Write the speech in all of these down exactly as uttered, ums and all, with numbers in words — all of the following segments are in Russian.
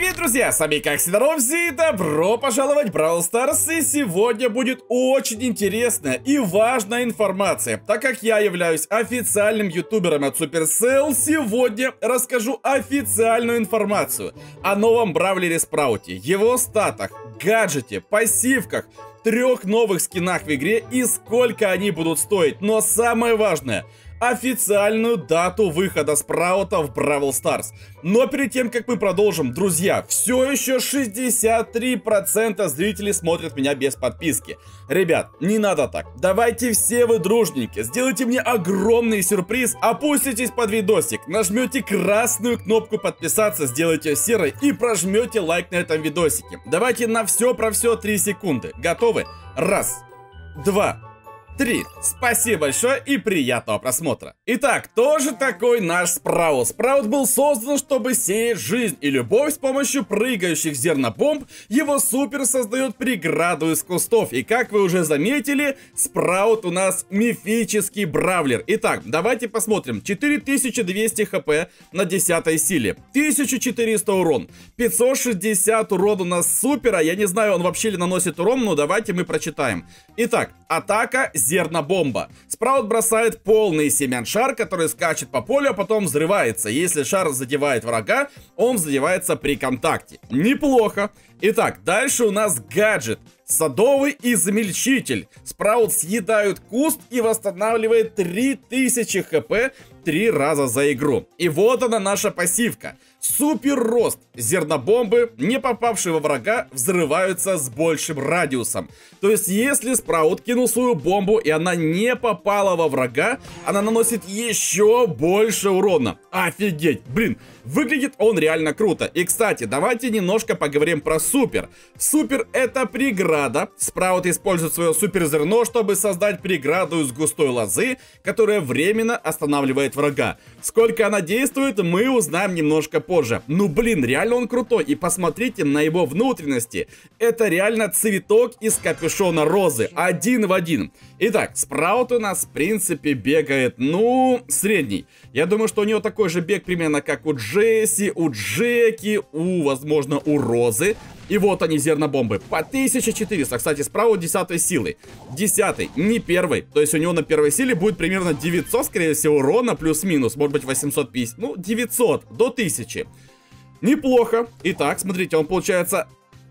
Привет, друзья! С вами как всегда Ровзи, добро пожаловать в Brawl Stars, и сегодня будет очень интересная и важная информация. Так как я являюсь официальным ютубером от Supercell, сегодня расскажу официальную информацию о новом бравлере Спрауте, его статах, гаджете, пассивках, трех новых скинах в игре и сколько они будут стоить. Но самое важное — официальную дату выхода Спраута в Brawl Stars. Но перед тем, как мы продолжим, друзья, все еще шестьдесят три процента зрителей смотрят меня без подписки. Ребят, не надо так. Давайте все вы дружненько, сделайте мне огромный сюрприз, опуститесь под видосик, нажмете красную кнопку подписаться, сделайте ее серой и прожмете лайк на этом видосике. Давайте на все про все три секунды. Готовы? Раз, два, три. Спасибо большое и приятного просмотра. Итак, кто же такой наш Спраут? Спраут был создан, чтобы сеять жизнь и любовь с помощью прыгающих зернобомб. Его супер создает преграду из кустов. И как вы уже заметили, Спраут у нас мифический бравлер. Итак, давайте посмотрим. четыре тысячи двести хп на десятой силе, тысяча четыреста урон, пятьсот шестьдесят урон у нас супера. Я не знаю, он вообще ли наносит урон, но давайте мы прочитаем. Итак, атака зернобомба. Спраут бросает полный семян шар, который скачет по полю, а потом взрывается. Если шар задевает врага, он задевается при контакте. Неплохо. Итак, дальше у нас гаджет. Садовый измельчитель. Спраут съедает куст и восстанавливает три тысячи хп три раза за игру. И вот она, наша пассивка. Супер рост. Зернобомбы, не попавшие во врага, взрываются с большим радиусом. То есть, если Спраут кинул свою бомбу и она не попала во врага, она наносит еще больше урона. Офигеть, блин, выглядит он реально круто. И, кстати, давайте немножко поговорим про супер. Супер — это преграда. Спраут использует свое супер зерно, чтобы создать преграду из густой лозы, которая временно останавливает врага. Сколько она действует, мы узнаем немножко позже. Ну блин, реально он крутой. И посмотрите на его внутренности. Это реально цветок из капюшона розы. Один в один. Итак, Спраут у нас в принципе бегает, ну, средний. Я думаю, что у него такой же бег примерно как у Джесси, у Джеки, у, возможно, у Розы. И вот они, зернобомбы. По тысяче четыреста. Кстати, Спраут десятой силы. десятый, не первый. То есть у него на первой силе будет примерно девятьсот, скорее всего, урона, плюс-минус. Может быть, восемьсот пятьдесят. Ну, девятьсот до тысячи. Неплохо. Итак, смотрите, он получается...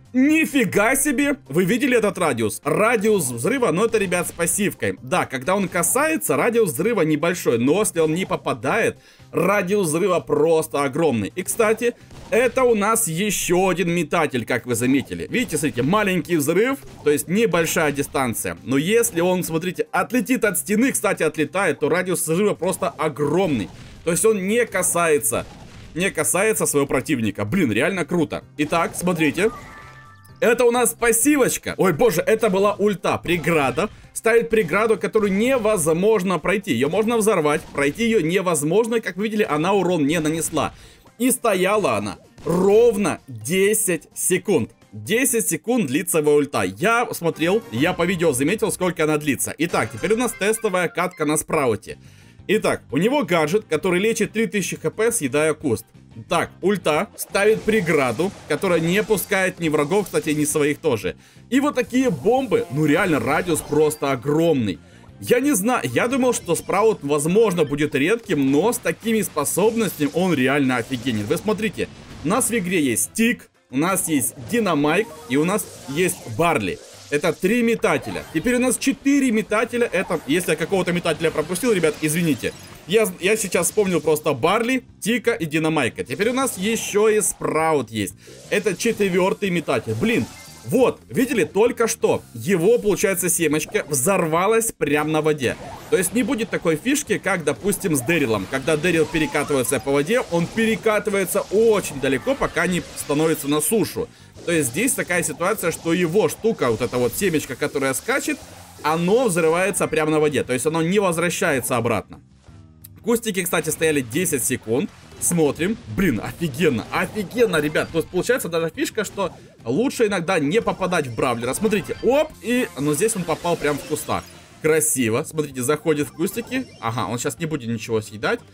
Нифига себе! Вы видели этот радиус? Радиус взрыва, но это, ребят, с пассивкой. Да, когда он касается, радиус взрыва небольшой, но если он не попадает, радиус взрыва просто огромный. И, кстати, это у нас еще один метатель, как вы заметили. Видите, смотрите, маленький взрыв, то есть небольшая дистанция. Но если он, смотрите, отлетит от стены, кстати, отлетает, то радиус взрыва просто огромный. То есть он не касается, не касается своего противника. Блин, реально круто. Итак, смотрите. Это у нас пассивочка. Ой, боже, это была ульта. Преграда. Ставит преграду, которую невозможно пройти. Ее можно взорвать. Пройти ее невозможно. Как вы видели, она урон не нанесла. И стояла она ровно десять секунд. десять секунд длится его ульта. Я смотрел, я по видео заметил, сколько она длится. Итак, теперь у нас тестовая катка на Спрауте. Итак, у него гаджет, который лечит три тысячи хп, съедая куст. Так, ульта ставит преграду, которая не пускает ни врагов, кстати, ни своих тоже. И вот такие бомбы, ну реально, радиус просто огромный. Я не знаю, я думал, что Спраут, возможно, будет редким, но с такими способностями он реально офигенен. Вы смотрите, у нас в игре есть Тик, у нас есть Динамайк и у нас есть Барли. Это три метателя. Теперь у нас четыре метателя. Это, если я какого-то метателя пропустил, ребят, извините. Я, я сейчас вспомнил просто Барли, Тика и Динамайка. Теперь у нас еще и Спраут есть. Это четвертый метатель. Блин, вот, видели, только что его, получается, семечка взорвалась прямо на воде. То есть не будет такой фишки, как, допустим, с Дэрилом. Когда Дэрил перекатывается по воде, он перекатывается очень далеко, пока не становится на сушу. То есть здесь такая ситуация, что его штука, вот эта вот семечко, которая скачет, оно взрывается прямо на воде. То есть оно не возвращается обратно. Кустики, кстати, стояли десять секунд. Смотрим. Блин, офигенно, офигенно, ребят. То есть получается даже фишка, что лучше иногда не попадать в бравлера. Смотрите, оп, и... Но здесь он попал прямо в кустах. Красиво. Смотрите, заходит в кустики. Ага, он сейчас не будет ничего съедать.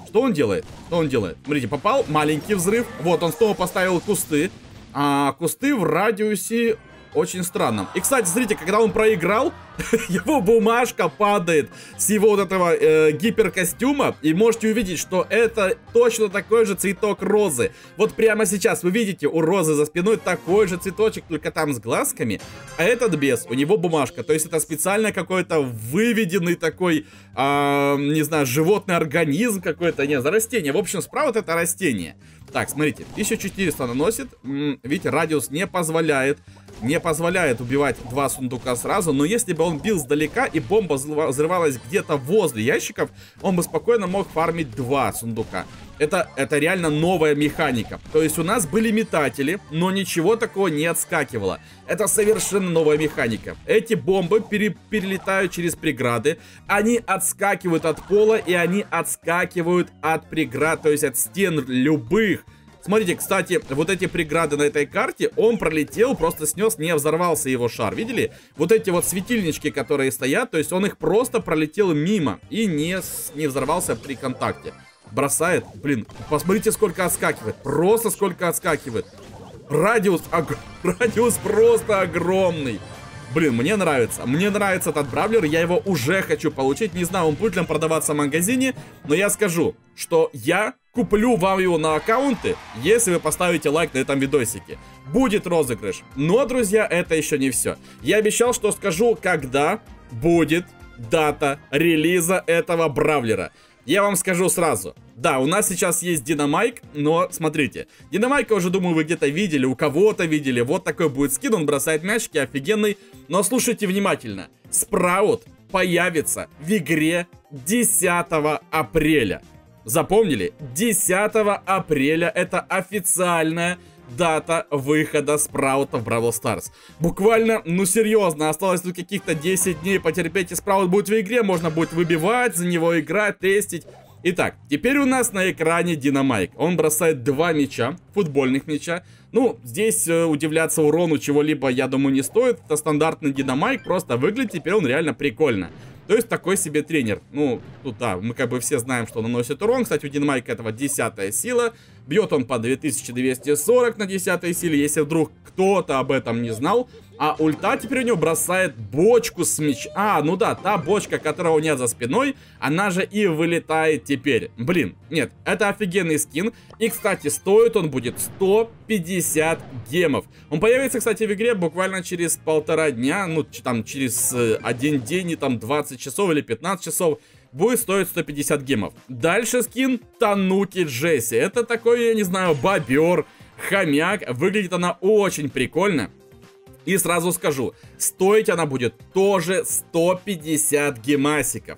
Что он делает? Что он делает? Смотрите, попал маленький взрыв. Вот, он снова поставил кусты. А кусты в радиусе очень странном. И, кстати, смотрите, когда он проиграл, его бумажка падает с его вот этого э, гиперкостюма. И можете увидеть, что это точно такой же цветок розы. Вот прямо сейчас вы видите у розы за спиной такой же цветочек, только там с глазками. А этот без, у него бумажка. То есть это специально какой-то выведенный такой, э, не знаю, животный организм какой-то. Не, за растение. В общем, справа это растение. Так, смотрите, тысяча четыреста наносит. М-м, видите, радиус не позволяет. Не позволяет убивать два сундука сразу. Но если бы он бил сдалека и бомба взрывалась где-то возле ящиков, он бы спокойно мог фармить два сундука. Это, это реально новая механика. То есть у нас были метатели, но ничего такого не отскакивало. Это совершенно новая механика. Эти бомбы пере, перелетают через преграды. Они отскакивают от пола и они отскакивают от преград, то есть от стен любых. Смотрите, кстати, вот эти преграды на этой карте, он пролетел, просто снес, не взорвался его шар. Видели? Вот эти вот светильнички, которые стоят, то есть он их просто пролетел мимо и не, не взорвался при контакте. Бросает, блин, посмотрите, сколько отскакивает. Просто сколько отскакивает. Радиус, ог... радиус просто огромный. Блин, мне нравится. Мне нравится этот бравлер, я его уже хочу получить. Не знаю, он будет ли он продаваться в магазине, но я скажу, что я куплю вам его на аккаунты, если вы поставите лайк на этом видосике. Будет розыгрыш. Но, друзья, это еще не все. Я обещал, что скажу, когда будет дата релиза этого бравлера. Я вам скажу сразу. Да, у нас сейчас есть Динамайк, но смотрите. Динамайка уже, думаю, вы где-то видели, у кого-то видели. Вот такой будет скин, он бросает мячики, офигенный. Но слушайте внимательно. Спраут появится в игре десятого апреля. Запомнили? десятого апреля это официальная дата выхода Спраута в Бравл Старс. Буквально, ну серьезно, осталось тут каких-то десять дней, потерпеть, и Спраут будет в игре, можно будет выбивать, за него играть, тестить. Итак, теперь у нас на экране Динамайк. Он бросает два мяча, футбольных мяча. Ну, здесь э, удивляться урону чего-либо, я думаю, не стоит. Это стандартный Динамайк, просто выглядит теперь он реально прикольно. То есть такой себе тренер. Ну, тут да, мы как бы все знаем, что он наносит урон. Кстати, у Динамайка этого десятая сила. Бьет он по две тысячи двести сорок на десятой силе, если вдруг кто-то об этом не знал. А ульта теперь у него бросает бочку с меча. А, ну да, та бочка, которая у него за спиной, она же и вылетает теперь. Блин, нет, это офигенный скин. И, кстати, стоит он будет сто пятьдесят гемов. Он появится, кстати, в игре буквально через полтора дня. Ну, там, через э, один день и там двадцать часов или пятнадцать часов. Будет стоить сто пятьдесят гемов. Дальше скин Тануки Джесси. Это такой, я не знаю, бобер, хомяк. Выглядит она очень прикольно. И сразу скажу, стоить она будет тоже сто пятьдесят гемасиков.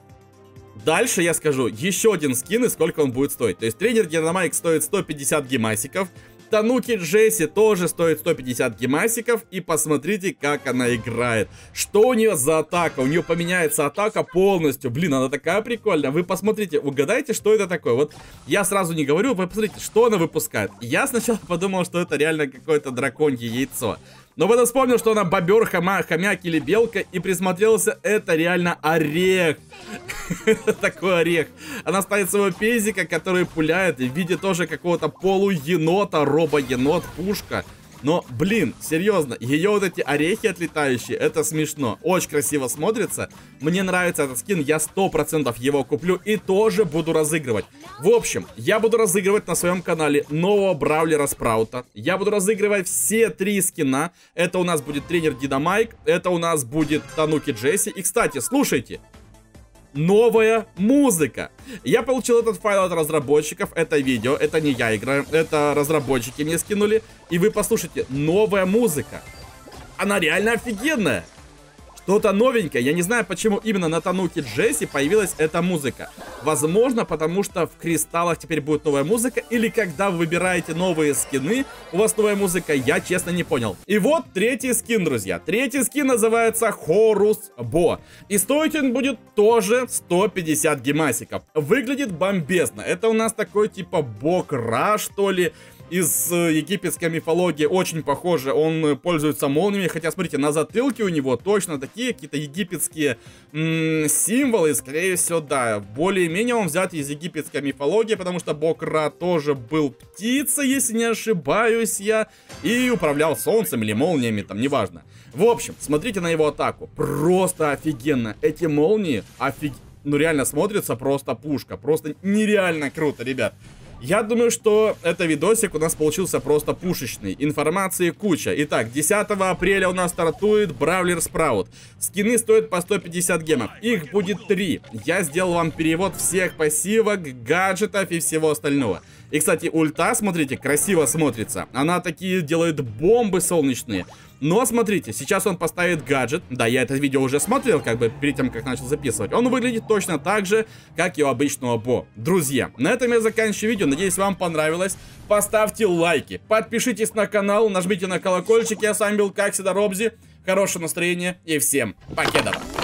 Дальше я скажу еще один скин и сколько он будет стоить. То есть тренер Динамайк стоит сто пятьдесят гемасиков. Тануки Джесси тоже стоит сто пятьдесят гемасиков. И посмотрите, как она играет. Что у нее за атака? У нее поменяется атака полностью. Блин, она такая прикольная. Вы посмотрите, угадайте, что это такое. Вот я сразу не говорю, вы посмотрите, что она выпускает. Я сначала подумал, что это реально какое-то драконье яйцо. Но потом вспомнил, что она бобер, хома, хомяк или белка, и присмотрелся, это реально орех. Такой орех. Она ставит своего пезика, который пуляет в виде тоже какого-то полуенота, робо-енот, пушка. Но, блин, серьезно, ее вот эти орехи отлетающие, это смешно. Очень красиво смотрится. Мне нравится этот скин, я сто процентов его куплю и тоже буду разыгрывать. В общем, я буду разыгрывать на своем канале нового бравлера Спраута. Я буду разыгрывать все три скина. Это у нас будет тренер Динамайк, это у нас будет Тануки Джесси. И, кстати, слушайте. Новая музыка. Я получил этот файл от разработчиков. Это видео, это не я играю, это разработчики мне скинули. И вы послушайте, новая музыка. Она реально офигенная. Что-то новенькое. Я не знаю, почему именно на Тануки Джесси появилась эта музыка. Возможно, потому что в кристаллах теперь будет новая музыка. Или когда вы выбираете новые скины, у вас новая музыка. Я честно не понял. И вот третий скин, друзья. Третий скин называется Хорус Бо. И стоить он будет тоже сто пятьдесят гемасиков. Выглядит бомбезно. Это у нас такой типа бог Ра, что ли. из э, египетской мифологии, очень похоже. Он пользуется молниями, хотя, смотрите, на затылке у него точно такие какие-то египетские м-м, символы. Скорее всего, да, более-менее он взят из египетской мифологии, потому что бог Ра тоже был птицей, если не ошибаюсь я, и управлял солнцем или молниями, там, неважно. В общем, смотрите на его атаку. Просто офигенно. Эти молнии, офиг... ну реально смотрится просто пушка. Просто нереально круто, ребят. Я думаю, что это видосик у нас получился просто пушечный. Информации куча. Итак, десятого апреля у нас стартует Бравлер Спраут. Скины стоят по сто пятьдесят гемов. Их будет три. Я сделал вам перевод всех пассивок, гаджетов и всего остального. И, кстати, ульта, смотрите, красиво смотрится. Она такие делает бомбы солнечные. Но смотрите, сейчас он поставит гаджет. Да, я это видео уже смотрел, как бы перед тем, как начал записывать. Он выглядит точно так же, как и у обычного Бо. Друзья, на этом я заканчиваю видео. Надеюсь, вам понравилось. Поставьте лайки, подпишитесь на канал, нажмите на колокольчик. Я с вами был, как всегда, Робзи. Хорошего настроения и всем покедова.